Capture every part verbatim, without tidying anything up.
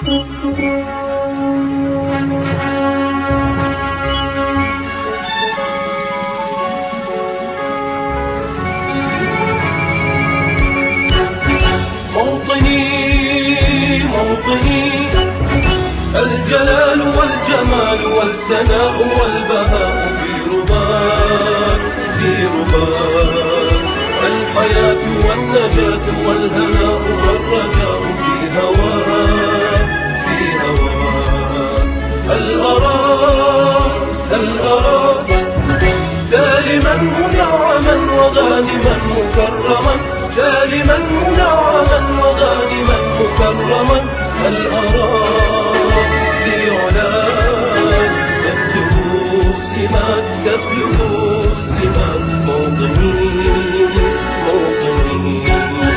الجلال والجمال والثناء والبهاء في رباك في رباك، الحياة والنجاة والهناء والرجاء في هواك في هواك. هل أراك هل أراك سالما منعما وغانما مكرما، سالما منعما وغانما مكرما. هل أراك في علاك تبلغ السمات تبلغ السمات. موطني موطني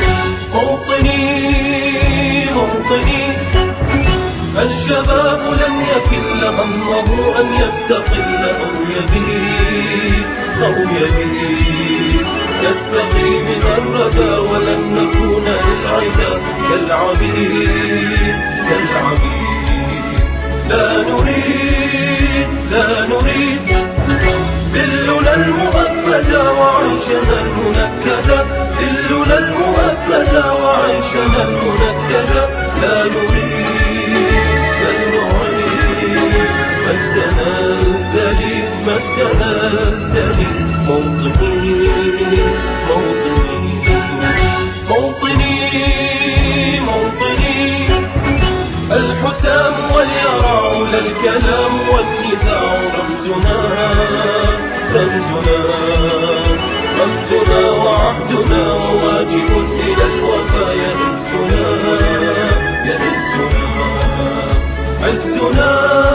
موطني موطني، الشباب لم يكن همه أن يستقل أو يبيد أو يبيد، نستقي من الردى ولن نكون للعدا كالعبيد كالعبيد. لا نريد لا نريد ذلنا المؤبدا وعيشنا المنكدا، ذلنا المؤبدا وعيشنا المنكدا. لا نريد بل نعيد مجدنا الذليل مجدنا الذليل. موطني موطني موطني موطني، الحسام واليرع لا الكلام والنزاع رمزنا رمزنا رمزنا وعهدنا وواجب إلى الوفا يهزنا يهزنا. عزنا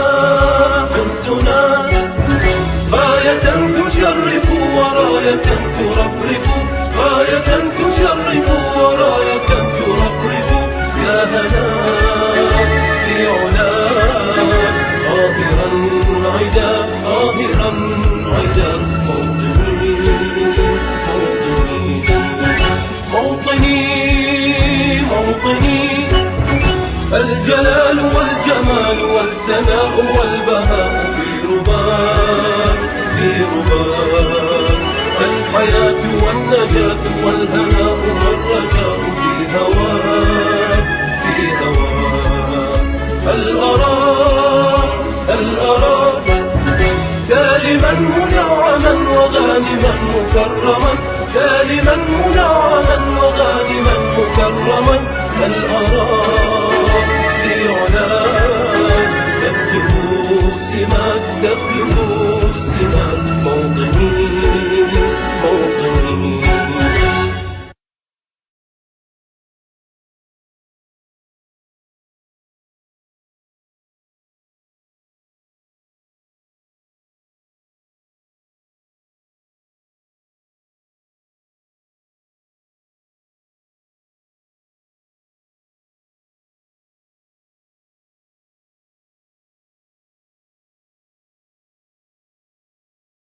عزنا غاية تشرف وراية ترفرف، غاية تشرف وراية ترفرف. يا هنا في علاك قاهرا عدا قاهرا عدا. موطني موطني موطني موطني، الجلال والجمال والثناء والبهاء في رباك في رباك، الحياة والنجاة والهناء والرجاء في هواك في هواك. هل أراك هل أراك سالما منعما وغانما مكرما، سالما منعما وغانما مكرما. هل أراك